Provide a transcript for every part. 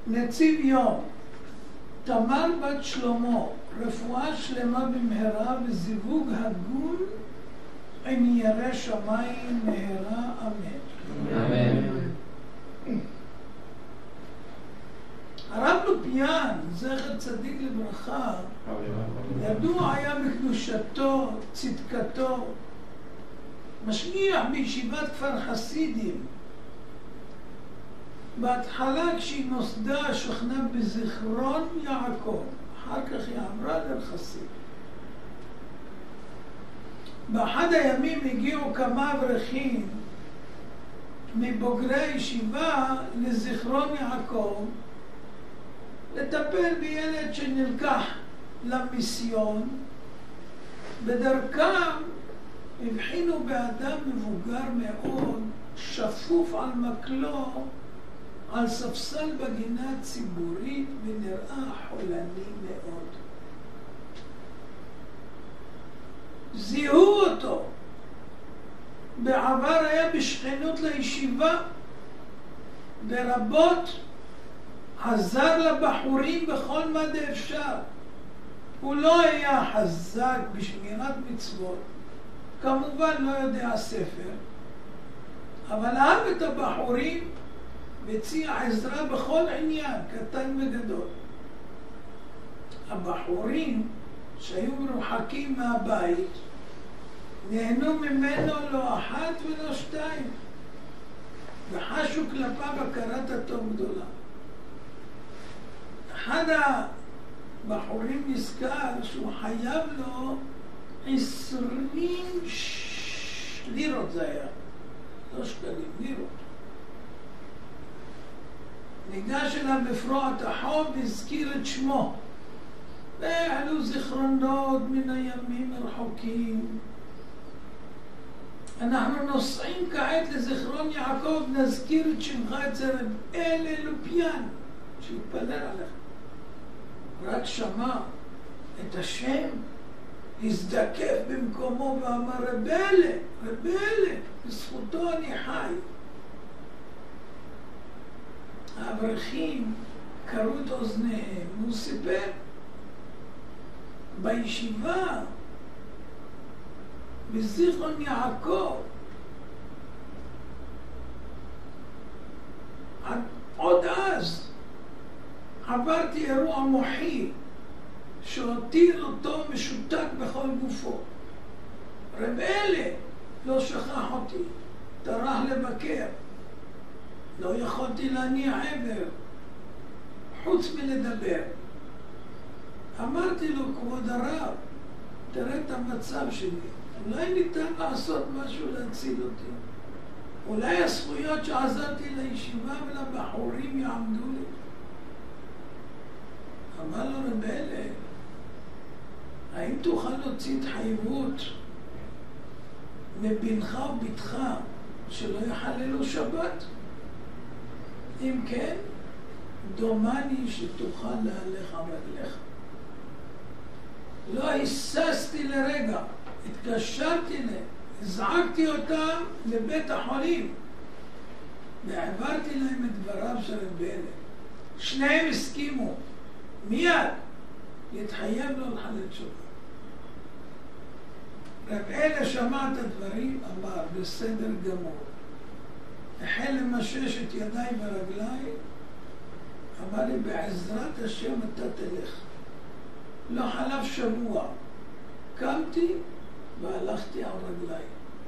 נציב יום, תמר בת שלמה, רפואה שלמה במהרה וזיווג הגון עם ירא שמיים מהרה, אמן. אמן. הרב לופיאן, זכר צדיק לברכה, ידוע היה בקדושתו, צדקתו, משגיח בישיבת כפר חסידים. בהתחלה כשהיא נוסדה שוכנה בזיכרון יעקב, אחר כך היא עברה לרכסים. באחד הימים הגיעו כמה אברכים מבוגרי הישיבה לזיכרון יעקב לטפל בילד שנלקח למיסיון. בדרכם הבחינו באדם מבוגר מאוד, שפוף על מקלו, על ספסל בגינה ציבורית, ונראה חולני מאוד. זיהו אותו. בעבר היה בשכנות לישיבה, ורבות עזר לבחורים בכל מה דאפשר. הוא לא היה חזק בשמירת מצוות, כמובן לא יודע ספר, אבל אהב את הבחורים והציע עזרה בכל עניין, קטן וגדול. הבחורים שהיו מרוחקים מהבית נהנו ממנו לא אחת ולא שתיים, וחשו כלפיו הכרת הטוב גדולה. אחד הבחורים נזכר שהוא חייב לו 20 לירות, זה היה, לא שקלים, לירות. ניגש אליו בפרוע את החוב והזכיר את שמו. והעלו זיכרונות מן הימים הרחוקים. אנחנו נוסעים כעת לזיכרון יעקב, נזכיר את שמך אצל רב אלי לופיאן, שיתפלל עליך. רק שמע את השם, הזדקף במקומו ואמר, רב אלי, בזכותו אני חי. האברכים קראו את אוזניהם, והוא סיפר בישיבה בזיכרון יעקב, עוד אז עברתי אירוע מוחי שהותיר אותו משותק בכל גופו. רב אלי לא שכח אותי, טרח לבקר. לא יכולתי להניע עבר, חוץ מלדבר. אמרתי לו, כבוד הרב, תראה את המצב שלי. אולי ניתן לעשות משהו להציל אותי. אולי הזכויות שעזרתי לישיבה ולבחורים יעמדו לי. אמר לו רב אלי, האם תוכל להוציא התחייבות מבנך ובתך שלא יחללו שבת? אם כן, דומני שתוכל להלך על רגליך. לא היססתי לרגע, התקשרתי להם, הזעקתי אותם לבית החולים והעברתי להם את דבריו של רב אלי. שניהם הסכימו מיד להתחייב לו לחלל שבת. רב אלי שמע את הדברים, אמר בסדר גמור. החל למשש את ידיי ורגליי, אמר לי, בעזרת השם אתה תלך. לא חלף שבוע, קמתי והלכתי על רגליי.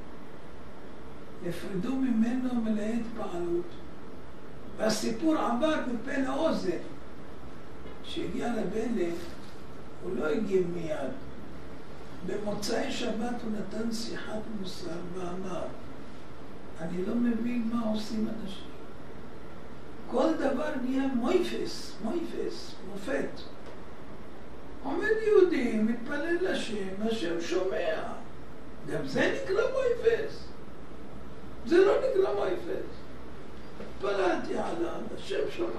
נפרדו ממנו מלאי התפעלות, והסיפור עבר מפה לאוזן. כשהגיע רב אלי, הוא לא הגיב מיד. במוצאי שבת הוא נתן שיחת מוסר ואמר, אני לא מבין מה עושים אנשים. כל דבר נהיה מויפס, מופת. עומד יהודי, מתפלל לשם, השם שומע. גם זה נקרא מויפס. זה לא נקרא מויפס. התפללתי עליו, השם שומע.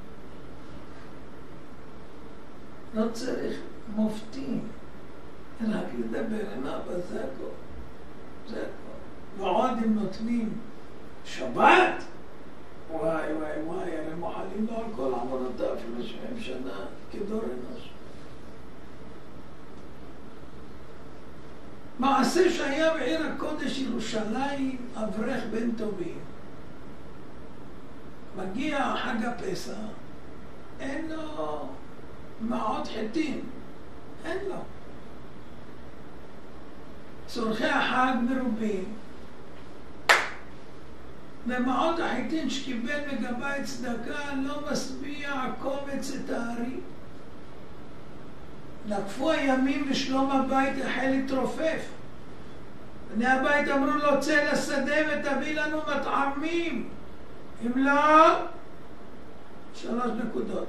לא צריך מופתים, רק לדבר עם אבא, זה הכל. זה הכל. ועוד הם נותנים שבת, וואי, הרי מוחלים לו על כל עבודתו. אותו אפילו 70 שנה כדור אנוש. מעשה שהיה בעיר הקודש ירושלים, אברך בן טובים. מגיע חג הפסח, אין לו מעות חיטים, אין לו. צורכי החג מרובים, ומעות החיטין שקיבל מגבאי צדקה לא משביע קומץ את הארי. נקפו הימים ושלום הבית החל להתרופף. בני הבית אמרו לו, צא לשדה ותביא לנו מטעמים. אם לא, 3 נקודות.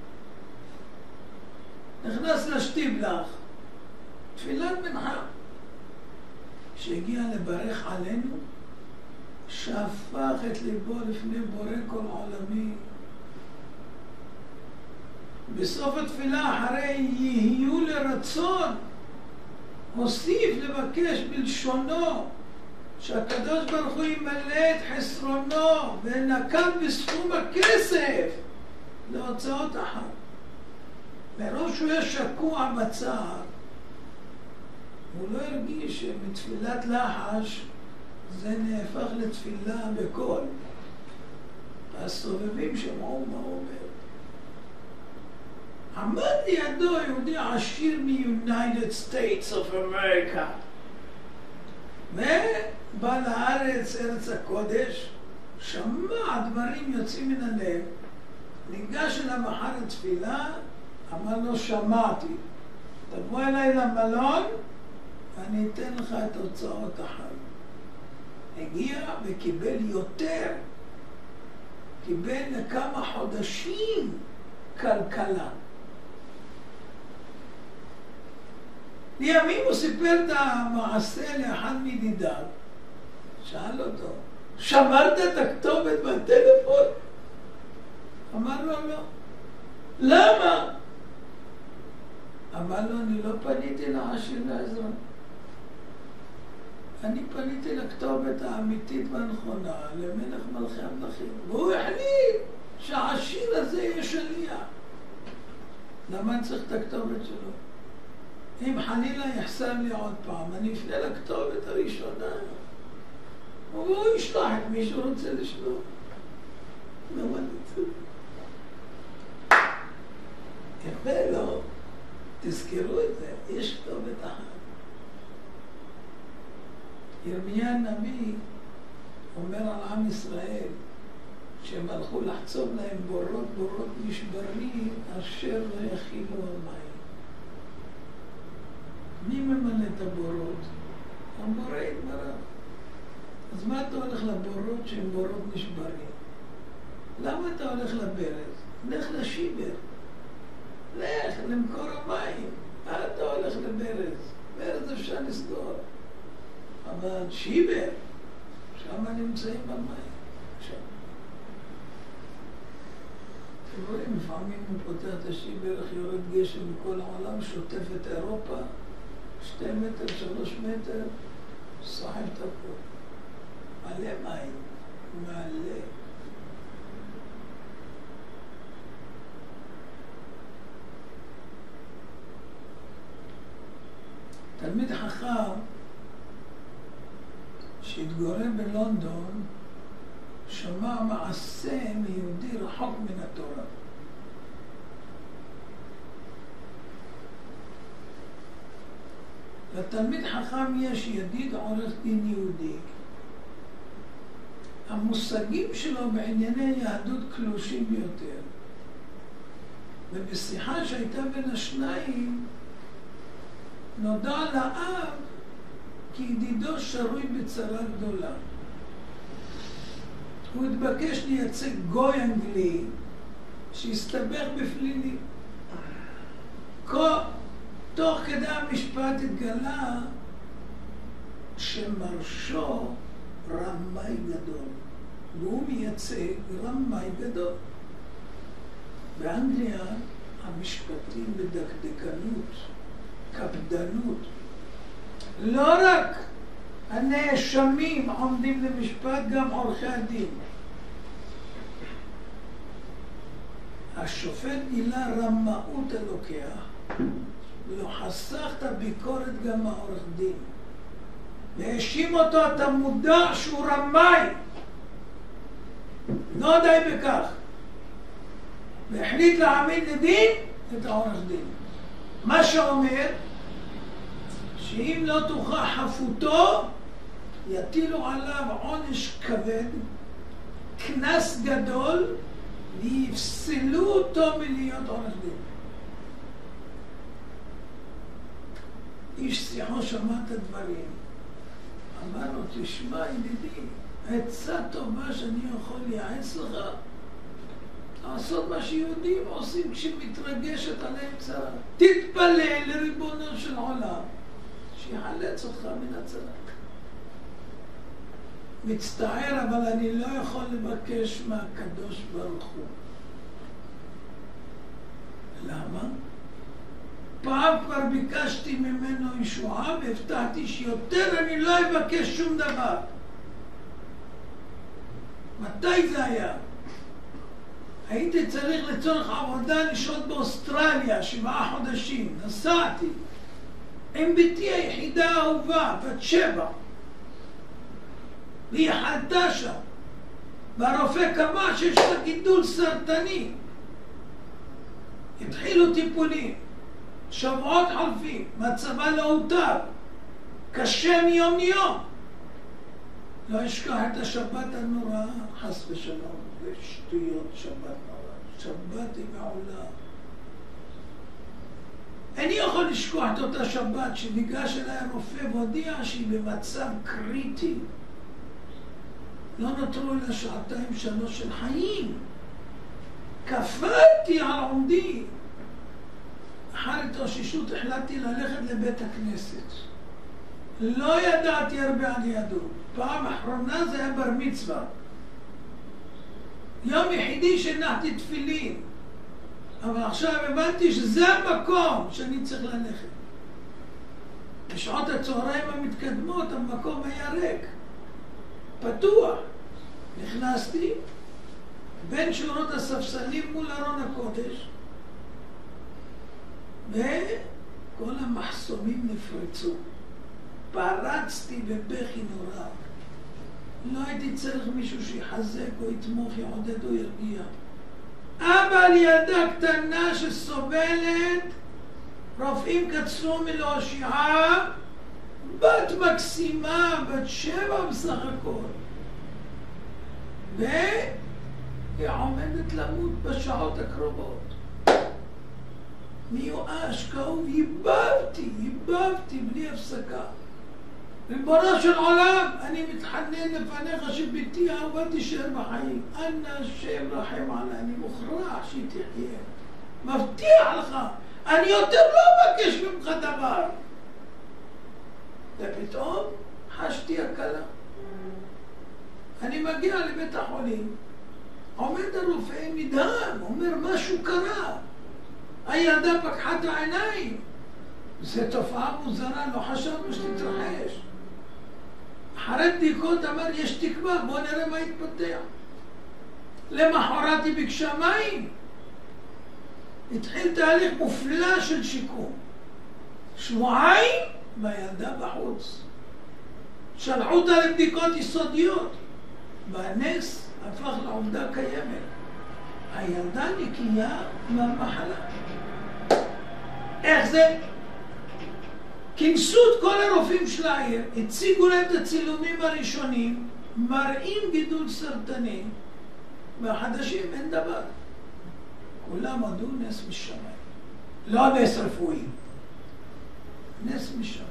נכנס לשטיבלח, תפילת מנחה. כשהגיע לברך עלינו, שפך את ליבו לפני בורא כל עולמי. בסוף התפילה, אחרי יהיו לרצון, הוסיף לבקש בלשונו שהקדוש ברוך הוא ימלא את חסרונו ונקב בסכום הכסף להוצאות החג. מראש הוא היה שקוע בצער, הוא לא הרגיש שמתפילת לחש זה נהפך לתפילה בקול. הסובבים שמעו מה הוא אומר. עמד לידו יהודי עשיר מ-United States of America, ובא לארץ, ארץ הקודש, שמע דברים יוצאים מן הלב, ניגש אליו אחר התפילה, אמר לו, שמעתי, תבוא אליי למלון ואני אתן לך את הוצאות החג. הגיע וקיבל יותר, קיבל לכמה חודשים כלכלה. לימים הוא סיפר את המעשה לאחד מדידיו, שאל אותו, שמרת את הכתובת בטלפון? אמר לו לא. למה? אמר לו, אני לא פניתי לעשיר לעזרה. אני פניתי לכתובת האמיתית והנכונה, למלך מלכי המלכים. והוא החליט שהעשיר הזה יהיה שליח. למה אני צריך את הכתובת שלו? אם חלילה יחסר לי עוד פעם, אני אפנה לכתובת הראשונה. והוא ישלח את מי שהוא רוצה לשלוח. למה אני צריך? יפה, לא? תזכרו את זה, יש כתובת אחת. ירמיה הנביא אומר על עם ישראל שהם הלכו לחצוב להם בורות נשברים אשר לא יכילו המים. מי ממלא את הבורות? הבורא יתברך. אז מה אתה הולך לבורות שהן בורות נשברים? למה אתה הולך לברז? לך לשיבר. לך למקור המים. מה אתה הולך לברז? ברז אפשר לסגור. אבל שיבר, שם נמצאים במים. שם. אתם רואים, לפעמים הוא פותח את השיבר, איך יורד גשם מכל העולם, שוטף את אירופה, 2 מטר, 3 מטר, סוחב את הכל. מלא מים, מלא. תלמיד חכם שהתגורר בלונדון שמע מעשה מיהודי רחוק מן התורה. לתלמיד חכם יש ידיד עורך דין יהודי. המושגים שלו בענייני יהדות קלושים ביותר. ובשיחה שהייתה בין השניים נודע לאב כי ידידו שרוי בצרה גדולה. הוא התבקש לייצג גוי אנגלי שהסתבך בפלילים. תוך כדי המשפט התגלה שמרשו רמאי גדול, והוא מייצג רמאי גדול. באנגליה המשפטים בדקדקנות, קפדנות. לא רק הנאשמים עומדים למשפט, גם עורכי הדין. השופט גילה רמאות אלוקיה, ולא חסך את הביקורת גם מהעורך דין. והאשים אותו, אתה מודע שהוא רמאי. לא די בכך. והחליט להעמיד לדין את העורך דין. מה שאומר, שאם לא תוכח חפותו, יטילו עליו עונש כבד, קנס גדול, ויפסלו אותו מלהיות עורך דין. איש שיחו שמע את הדברים. אמר לו, תשמע ידידי, עצה טובה שאני יכול לייעץ לך, לעשות מה שיהודים עושים כשמתרגשת עליהם צרה. תתפלל לריבונו של עולם, שיחלץ אותך מן הצרה. מצטער, אבל אני לא יכול לבקש מהקדוש ברוך הוא. למה? פעם כבר ביקשתי ממנו ישועה והבטחתי שיותר אני לא אבקש שום דבר. מתי זה היה? הייתי צריך לצורך עבודה לשהות באוסטרליה 7 חודשים. נסעתי עם ביתי היחידה האהובה, בת 7. והיא חלתה שם. והרופא קבע שיש לה גידול סרטני. התחילו טיפולים. שבועות חלפים, מצבה לא הותר. קשה מיום ליום. לא אשכח את השבת הנוראה, חס ושלום, ושטויות שבת נוראה. שבת היא מעולה. איני יכול לשכוח את אותה שבת שניגש אליי הרופא והודיע שהיא במצב קריטי. לא נותרו אלא 2-3 של חיים. קפאתי על עומדי. אחר התאוששות החלטתי ללכת לבית הכנסת. לא ידעתי הרבה על יהדות. פעם אחרונה זה היה בר מצווה. יום יחידי שהנחתי תפילין. אבל עכשיו הבנתי שזה המקום שאני צריך ללכת. בשעות הצהריים המתקדמות המקום היה ריק. פתוח. נכנסתי בין שורות הספסלים מול ארון הקודש, וכל המחסומים נפרצו. פרצתי בבכי נורא. לא הייתי צריך מישהו שיחזק או יתמוך, יעודד או ירגיע. אבל ילדה קטנה שסובלת, רופאים קצרו מלהושיעה, בת מקסימה, בת 7 בסך הכל. והיא עומדת למות בשעות הקרובות. מיואש, כאוב, ייבבתי בלי הפסקה. ריבונו של עולם, אני מתחנן לפניך שביתי האהובה תישאר בחיים. אנא השם רחם עליי, אני מוכרח שהיא תחיה. מבטיח לך, אני יותר לא מבקש ממך דבר. ופתאום חשתי הקלה. אני מגיע לבית החולים, עומד הרופא נדהם, אומר משהו קרה. הילדה פקחה את העיניים. זו תופעה מוזרה, לא חשבנו שתתרחש. אחרי בדיקות אמר, יש תקווה, בוא נראה מה יתפתח. למחרת היא ביקשה מים. התחיל תהליך מופלא של שיקום. 2 שבועות והילדה בחוץ. שלחו אותה לבדיקות יסודיות. והנס הפך לעובדה קיימת. הילדה נקייה מהמחלה. איך זה? כינסו את כל הרופאים של העיר, הציגו להם את הצילומים הראשונים, מראים גידול סרטני, והחדשים אין דבר. כולם עדו נס משמיים. לא נס רפואי. נס משמיים.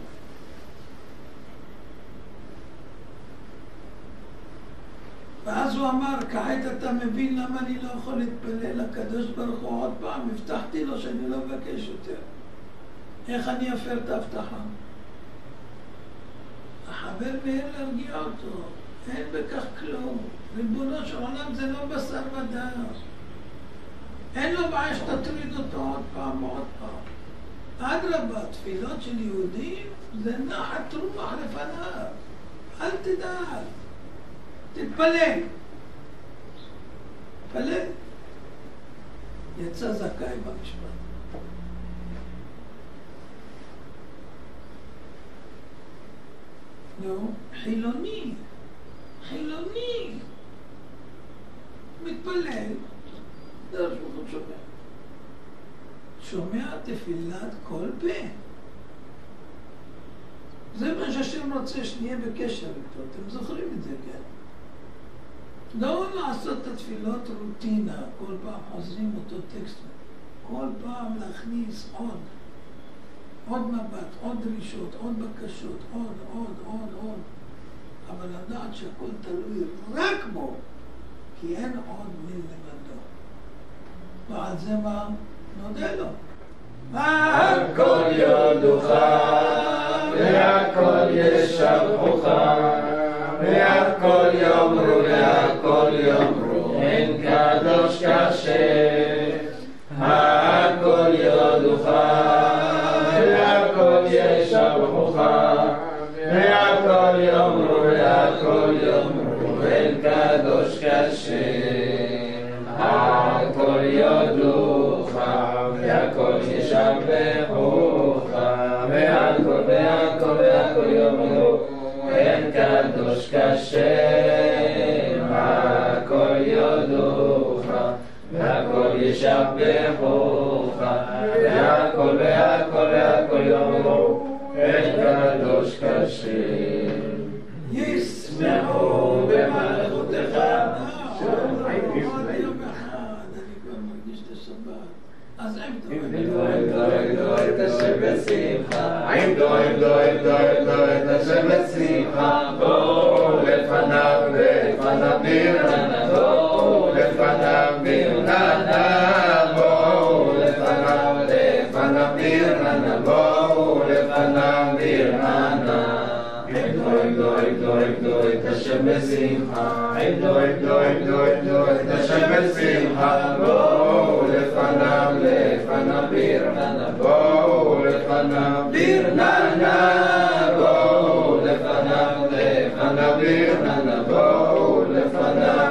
ואז הוא אמר, כעת אתה מבין למה אני לא יכול להתפלל לקדוש ברוך הוא עוד פעם? הבטחתי לו שאני לא מבקש יותר. איך אני אפר את ההבטחה? החבר מהר להרגיע אותו, אין בכך כלום. ריבונו של עולם זה לא בשר ודם. אין לו בעיה שתטריד אותו עוד פעם ועוד פעם. אדרבה, תפילות של יהודים זה נחת רוח לפניו. אל תדאג. תתפלל. תתפלל. יצא זכאי במשפט. נו, חילוני, מתפלל, דרך הוא שומע תפילת כל פה. זה מה שהשם רוצה, שנהיה בקשר איתו. אתם זוכרים את זה, כן? לא לעשות את התפילות רוטינה, כל פעם חוזרים אותו טקסט. כל פעם להכניס עוד מבט, עוד דרישות, עוד בקשות, עוד. אבל לדעת שהכל תלוי רק בו, כי אין עוד מי לבדו. ועל זה מה נודה לו. הכל יודוך, והכל ישבחוך, והכל יאמרו, אין קדוש כשם. הכל יודוך, והכל ישבחוך, והכל יאמרו, אין קדוש כשם. הכל יודוך, והכל ישבחוך, והכל יאמרו, אין קדוש כשם. הכל יודוך, והכל ישבחוך, והכל יאמרו, אין קדוש כשם. ישמחו במלכותך. יום אחד, אני כבר מרגיש את השבת. אז עמדו את השם בשמחה. עמדו את השם בשמחה. בואו לפניו ברננה. בואו לפניו ברננה. בואו לפניו ברננה. בואו לפניו ברננה. עמדו את השם בשמחה. עמדו את השם בשמחה. בואו לפניו ברננה. בואו לפניו ברננה. בואו לפניו ברננה. בואו לפניו